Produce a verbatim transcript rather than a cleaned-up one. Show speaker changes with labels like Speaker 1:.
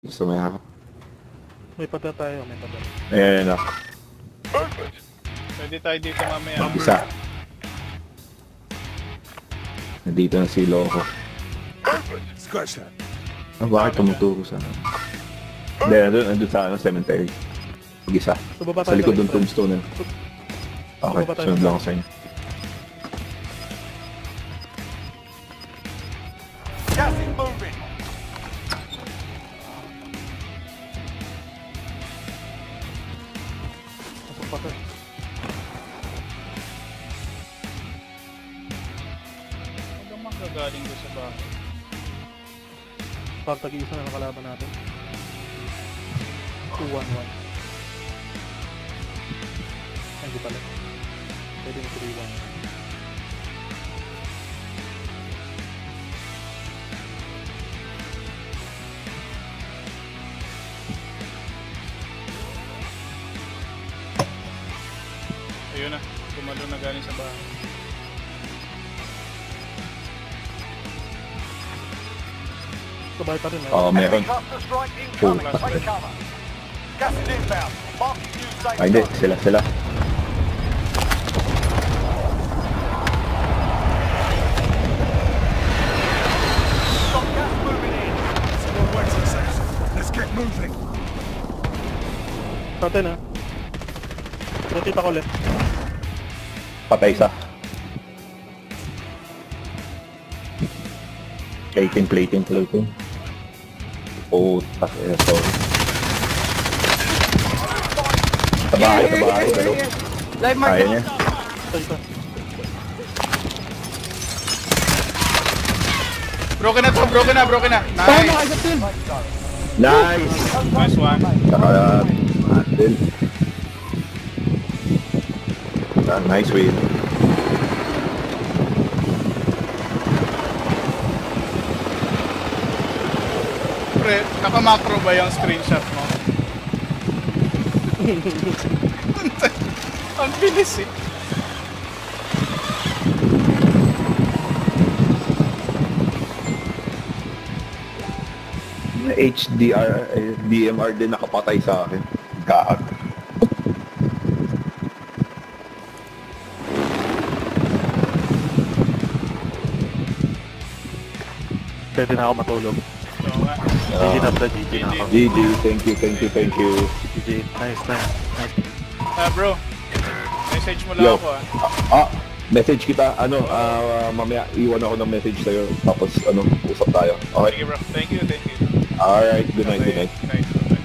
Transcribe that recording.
Speaker 1: Gusto mo yan?
Speaker 2: May pata tayo, may pata.
Speaker 1: Ayan na.
Speaker 3: Perfect.
Speaker 4: Pwede tayo dito mamaya.
Speaker 1: Isa. Nandito na si Loco.
Speaker 3: Perfect.
Speaker 5: Scratch that.
Speaker 1: Ah, bakit tumuturo sa... Hindi, nandun, nandun sa ano, cemetery. Mag-isa.
Speaker 2: So, baba
Speaker 1: Sa
Speaker 2: tayo
Speaker 1: likod
Speaker 2: sa
Speaker 1: ng
Speaker 2: isa.
Speaker 1: tombstone. Okay,
Speaker 2: baba tayo
Speaker 1: sunod
Speaker 2: sa
Speaker 1: lang ako sa inyo.
Speaker 3: Gas is moving.
Speaker 2: Pasok pa tayo.
Speaker 4: Ano mang gagaling doon sa bahay?
Speaker 2: Pag tag-iisa na ng kalaban natin. two one one. Hindi pala. Pwede yung three one.
Speaker 4: Ayun na. Tumalo na galing sa bahay.
Speaker 2: Sabay pa rin eh.
Speaker 1: Oo, meron.
Speaker 3: Enemy cluster strike incoming.
Speaker 1: Oh.
Speaker 3: Take cover. Gas is inbound. Marking new safe
Speaker 1: Ay, hindi.
Speaker 3: zone.
Speaker 1: Sila, sila.
Speaker 3: Got gas moving in.
Speaker 5: Still waiting section. Let's get moving.
Speaker 2: Sa atin ah. Rotate ako ulit.
Speaker 1: Patay isa. Plating, plating, plating. Oh, tak, eh, sorry. Sa bahay, sa bahay. Dalo.
Speaker 6: Live mark.
Speaker 1: Kaya niya.
Speaker 2: Isa isa.
Speaker 4: Broken na to, broken na, broken na.
Speaker 6: Tama,
Speaker 4: Nice.
Speaker 6: nakaisap din.
Speaker 1: Nice!
Speaker 4: Nice one.
Speaker 1: Saka, Adel. Ah, nice win.
Speaker 4: Pre, naka-macro ba yung screenshot mo? Ang bilis eh.
Speaker 1: H D R, eh, D M R din nakapatay sa akin. Gaag.
Speaker 2: Pwede na ako matulog.
Speaker 4: Oo nga.
Speaker 2: G G na sa G G na ako.
Speaker 1: G G, thank you, thank you, thank you.
Speaker 2: G G. Nice, nice. Nice.
Speaker 4: Ah bro, message mo lang
Speaker 1: Yo.
Speaker 4: ako ah.
Speaker 1: Ah, message kita, ano, ah, mamaya iwan ako ng message sa'yo, tapos ano, usap tayo. Okay?
Speaker 4: Sige bro, thank you, thank you.
Speaker 1: Alright, good night, good night.
Speaker 4: Good night.